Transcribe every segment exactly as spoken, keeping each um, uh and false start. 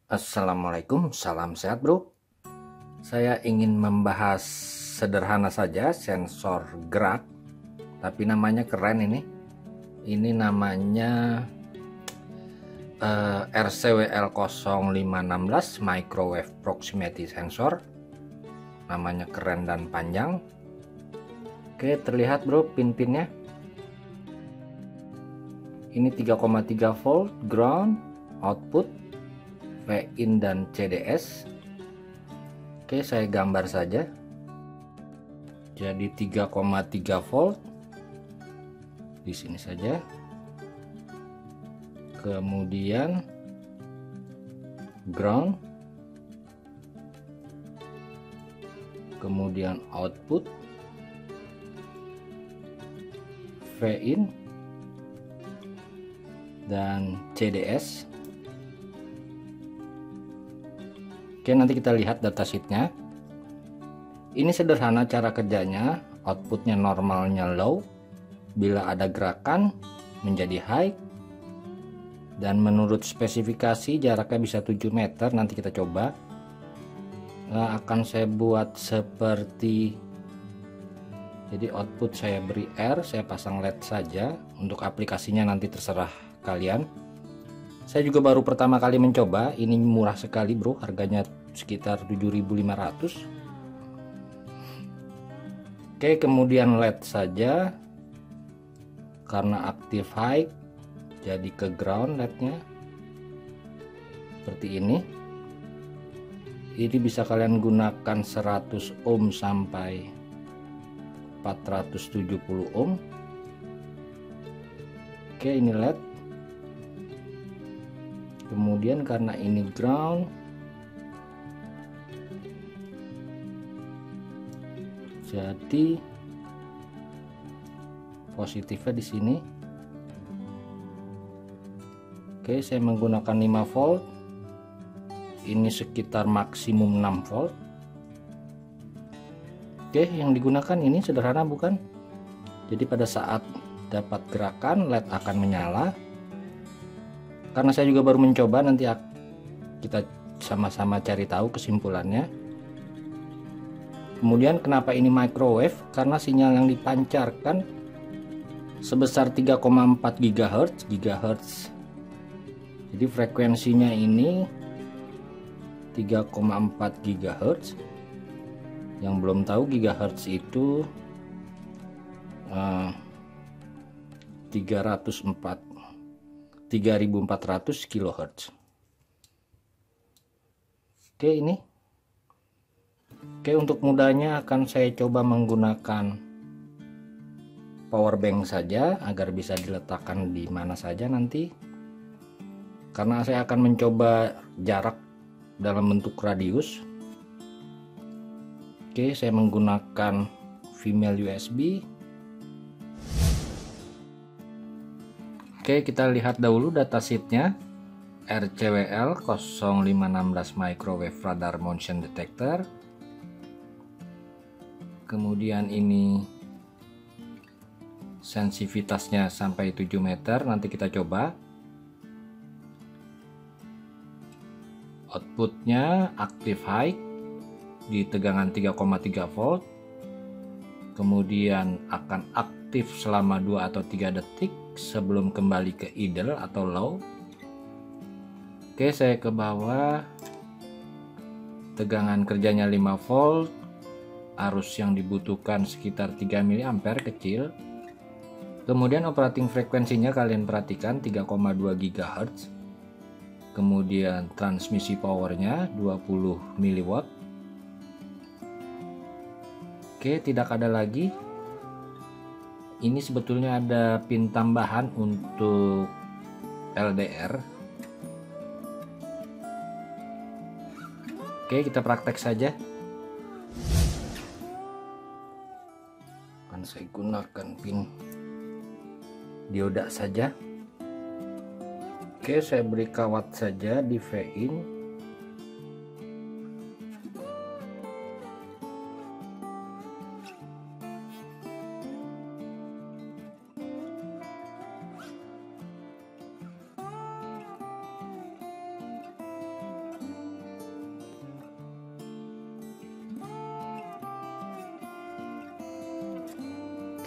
Assalamualaikum, salam sehat bro. Saya ingin membahas sederhana saja sensor gerak, tapi namanya keren ini. Ini namanya uh, R C W L nol lima satu enam Microwave Proximity Sensor. Namanya keren dan panjang. Oke, terlihat bro pin-pinnya. Ini tiga koma tiga volt ground output, V-in dan C D S. Oke, saya gambar saja. Jadi tiga koma tiga volt di sini saja. Kemudian ground. Kemudian output V-in dan C D S. Oke, nanti kita lihat datasheetnya. Ini sederhana cara kerjanya. Outputnya normalnya low, bila ada gerakan menjadi high, dan menurut spesifikasi jaraknya bisa tujuh meter. Nanti kita coba. Nah, akan saya buat seperti, jadi output saya beri R, saya pasang L E D saja. Untuk aplikasinya nanti terserah kalian. Saya juga baru pertama kali mencoba. Ini murah sekali bro, harganya sekitar tujuh ribu lima ratus. Oke, kemudian L E D saja. Karena aktif high, jadi ke ground L E D-nya. Seperti ini. Ini bisa kalian gunakan seratus ohm sampai empat ratus tujuh puluh ohm. Oke, ini L E D. Kemudian karena ini ground, jadi positifnya di sini. Oke, saya menggunakan lima volt. Ini sekitar maksimum enam volt. Oke, yang digunakan ini sederhana bukan? Jadi pada saat dapat gerakan, L E D akan menyala. Karena saya juga baru mencoba, nanti kita sama-sama cari tahu kesimpulannya. Kemudian kenapa ini microwave? Karena sinyal yang dipancarkan sebesar tiga koma empat gigahertz. Gigahertz. Jadi frekuensinya ini tiga koma empat gigahertz. Yang belum tahu, gigahertz itu uh, tiga ratus empat tiga ribu empat ratus kilohertz. Oke, ini. Oke, untuk mudahnya akan saya coba menggunakan power bank saja agar bisa diletakkan di mana saja nanti. Karena saya akan mencoba jarak dalam bentuk radius. Oke, saya menggunakan female U S B. Oke, kita lihat dahulu datasheetnya. R C W L nol lima satu enam Microwave Radar Motion Detector. Kemudian ini sensitivitasnya sampai tujuh meter. Nanti kita coba. Outputnya aktif high di tegangan tiga koma tiga volt. Kemudian akan aktif selama dua atau tiga detik sebelum kembali ke idle atau low. Oke, saya ke bawah. Tegangan kerjanya lima volt. Arus yang dibutuhkan sekitar tiga miliampere, kecil. Kemudian operating frekuensinya kalian perhatikan tiga koma dua gigahertz. Kemudian transmisi powernya dua puluh miliwatt. Oke, tidak ada lagi. Ini sebetulnya ada pin tambahan untuk L D R. Oke, kita praktek saja. Akan saya gunakan pin dioda saja. Oke, saya beri kawat saja di V-in.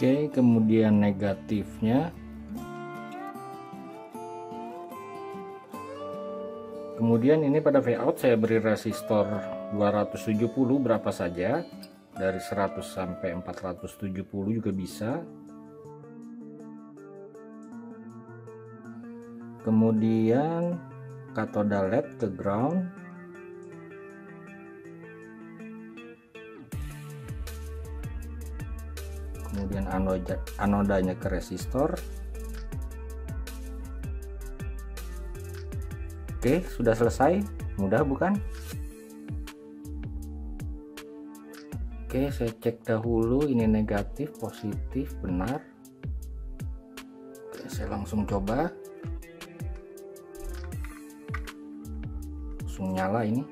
Oke, kemudian negatifnya. Kemudian ini pada V out saya beri resistor dua ratus tujuh puluh berapa saja, dari seratus sampai empat ratus tujuh puluh juga bisa. Kemudian katoda L E D ke ground. Kemudian anoda, anodanya ke resistor. Oke, sudah selesai. Mudah bukan? Oke, saya cek dahulu ini negatif, positif, benar. Oke, saya langsung coba. Langsung nyala ini.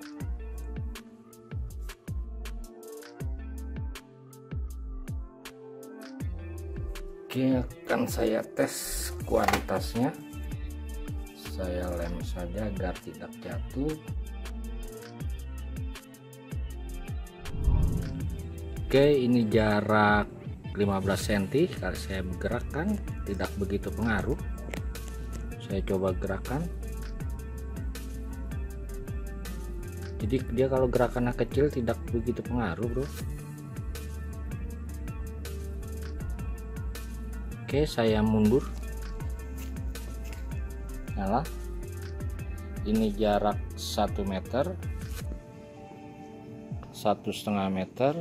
Oke, akan saya tes kualitasnya. Saya lem saja agar tidak jatuh. Oke, ini jarak lima belas sentimeter. Kalau saya gerakkan tidak begitu pengaruh. Saya coba gerakan. Jadi dia kalau gerakannya kecil tidak begitu pengaruh, bro. Oke, saya mundur. Nyala. Ini jarak satu meter, satu setengah meter,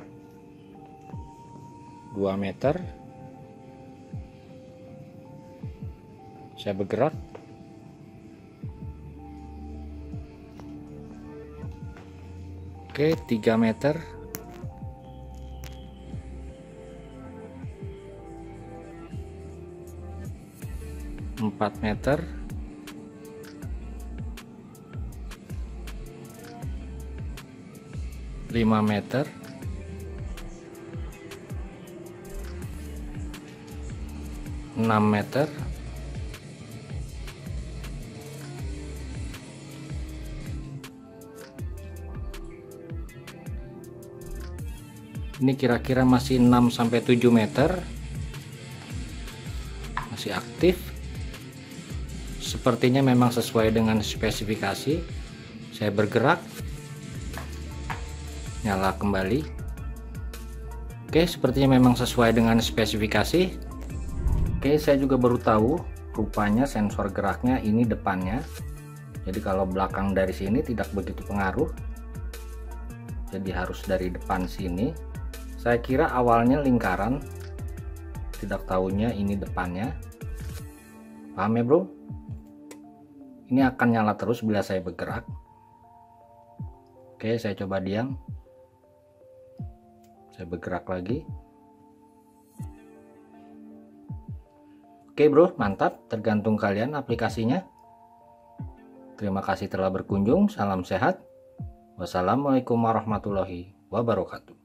dua meter. Saya bergerak. Oke, tiga meter. empat meter. lima meter. enam meter. Ini kira-kira masih enam sampai tujuh meter. Masih aktif. Sepertinya memang sesuai dengan spesifikasi. Saya bergerak. Nyala kembali. Oke, sepertinya memang sesuai dengan spesifikasi. Oke, saya juga baru tahu rupanya sensor geraknya ini depannya. Jadi kalau belakang dari sini tidak begitu pengaruh. Jadi harus dari depan sini. Saya kira awalnya lingkaran, tidak tahunya ini depannya. Paham ya, bro? Ini akan nyala terus bila saya bergerak. Oke, saya coba diam. Saya bergerak lagi. Oke, bro, mantap. Tergantung kalian aplikasinya. Terima kasih telah berkunjung. Salam sehat. Wassalamualaikum warahmatullahi wabarakatuh.